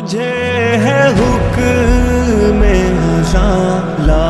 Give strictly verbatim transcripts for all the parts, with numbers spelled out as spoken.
मुझे है हुक्म अज़ां ला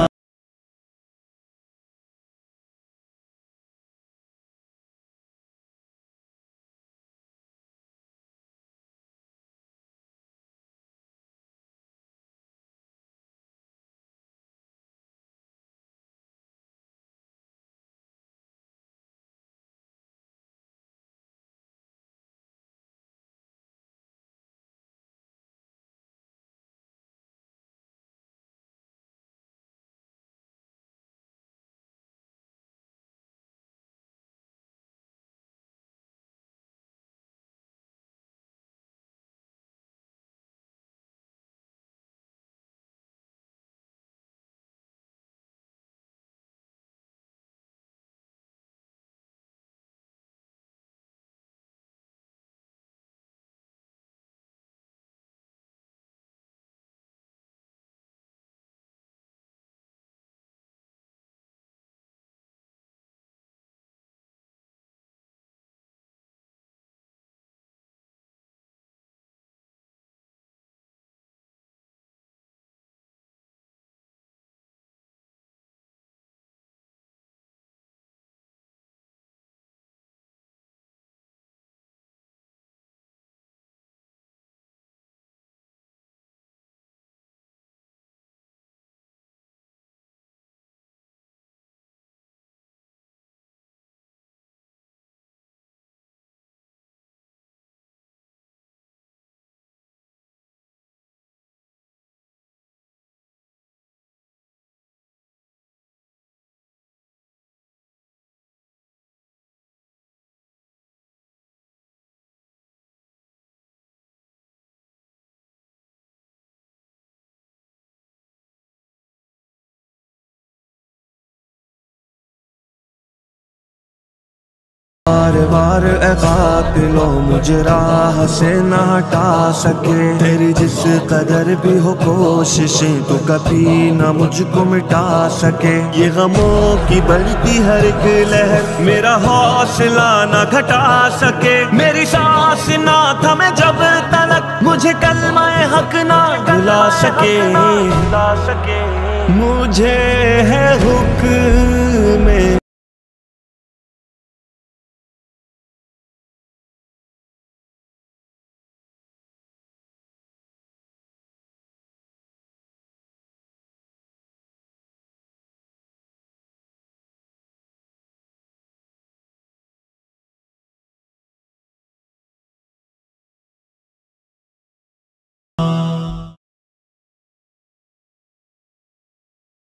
बार बार ए कातिलो मुझे राह से न हटा सके। तेरी जिस कदर भी हो कोशिशें तो कभी न मुझको मिटा सके। ये गमों की बढ़ती हर एक लहर मेरा हौसला न घटा सके। मेरी सांस ना थमे जब तलक मुझे कलमाए हक ना भुला सके। मुझे है हुक्म